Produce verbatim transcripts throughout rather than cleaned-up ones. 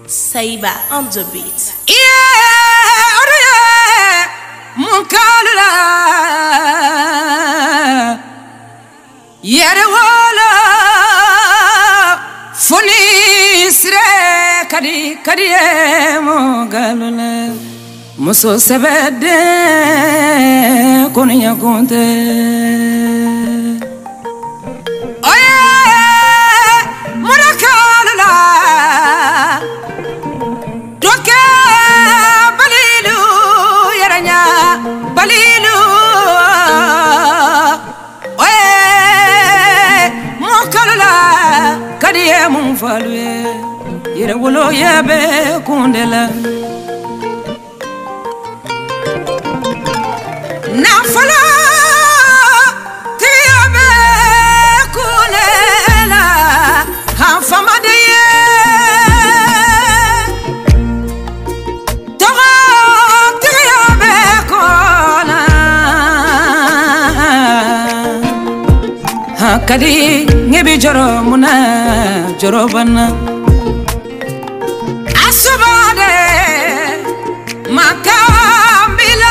Saiba on the beat. Yeah, oh yeah, Munkalula. Yere wala, funi sire kadi kadi Munkalula. Muso sebede konya konte. Oh yeah, Munkalula. Doke balilu yaranya balilu oye Munkalula kadiye munfalwe yere wolo yabe kundela nafala tiyabe kundela hafamade kadi ngebi joro muna joro bana asubade makambila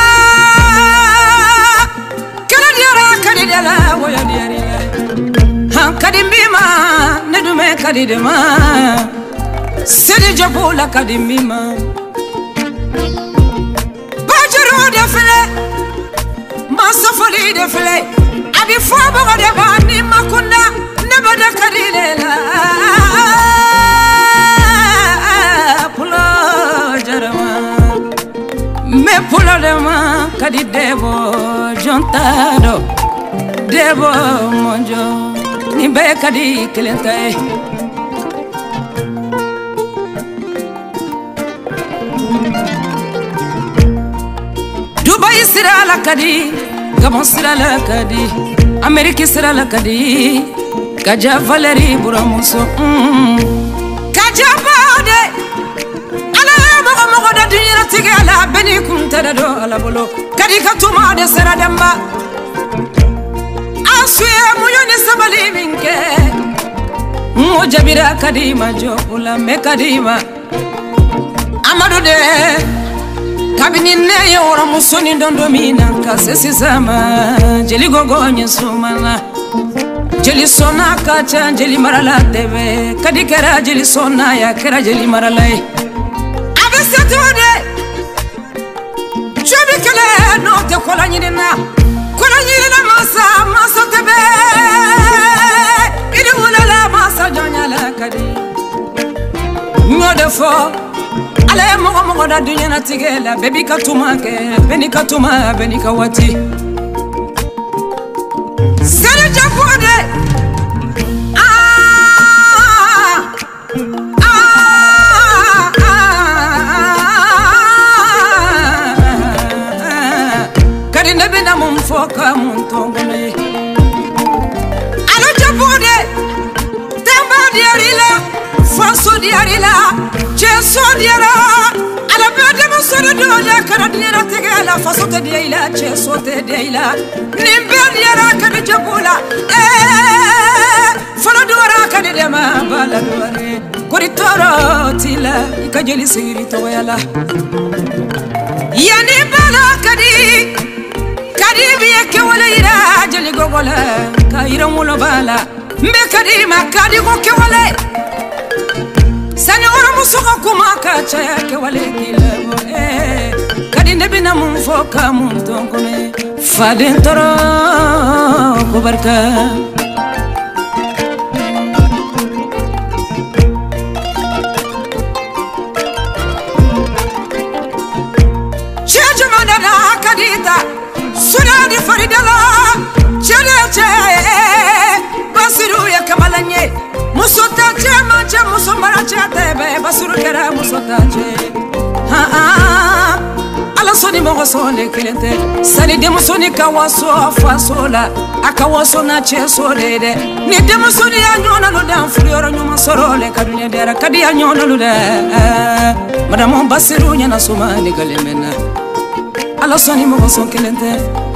kala diara kadi dala woya diari ha kadi mbima nedume kadi dema sedi jabula kadi mbima bajoro defle masofoli defle abi fobo de bani makunda nebada kadilela pulo jarama me pulo de ma kadi debo jontado debo monjo ni be kadi kelente Dubai sira la kadi Gabon sira la kadi Amerique sira la kadi Kaja Valérie Buramuso mm. Kaja bade Ala mogo mogo da dunyira tige ala beni kuntada do ala bolo Kadi katuma de sira demba Aswe muyoni sabali minke Mujabira kadima jopula me kadima Amadu de Kabini ne yora musoni ndomina kasesi zama jeli gogonye sumana jeli sona kacha jeli marala tebe kadikara jeli sona ya kera jeli marala abesetode chobi kala no te kola nyina kola nyina masa masa tebe idi wala masa jonyala kadi ngodefo Ale mogo mogo da dunya na tigela baby katuma ke beni katuma beni kawati Sere japode ah ah ah Karinde bena mumfoka muntongole Alo japode Tamba diarila Faso diarila Jesu diara ala bade mo sore do ya kana diara tege ala faso te diila Jesu te diila nimbe diara kana jabula eh folo dora kana de ma bala dore kori toro tila ikajeli siri to yala yani bala kadi kadi biye ke wala ira jeli gogola ka ira mulo bala mbe kadi ma kadi go ke wala Sani ora musuka kumaka chaya ke wale kilebo eh kadi nebina mumfoka mumtongone faden toro kubarka Cheje madana kadita sunadi faridala chele che basiru ya kamalanye Musota chema che musomara chatebe basuru kera musota che ha ha ala soni mogo sone kelente sani de musoni kawaso afasola akawaso na che solede ni de musoni anyona lo dan furioro nyuma sorole kadunya dera kadi anyona lo da madam basiru nyana soma ni galemena ala soni mogo son kelente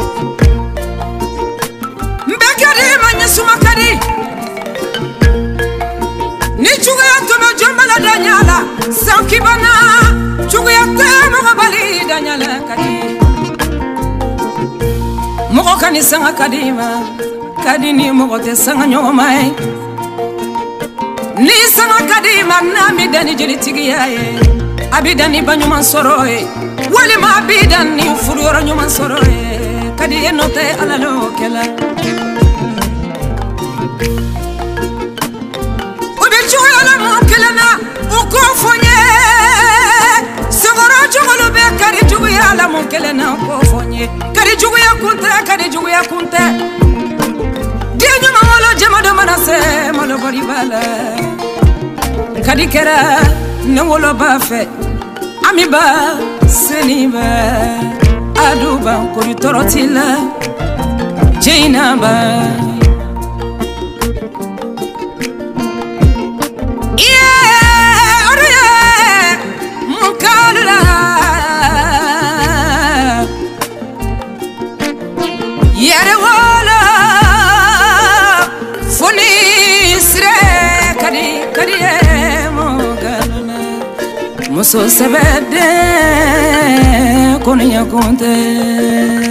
mbekari manya suma kadi ni chuga to me jomala da danyala sankibana chuguyate mogabali danyala kadi mogo kani sanga kadima kadini mogo te sanga nyomai ni sanga kadima nami dani jeli tigiyaye abidani banyuma soroe wali ma abidani furuyoro nyuma soroe kadi enote alalo kela obichuala mo kelana ukofonye singoro chugolo be kadi chuguyala mo kelana ukofonye kadi chuguya kunte kadi chuguya kunte diñu ma wala jemado manase malo bari bala kadi kera ne wolo ba fe ami ba seni ba aduba kuri torotila jeina ba yeah ore mukala yare wala foni sre kadi kadi muso sebede kono yakonte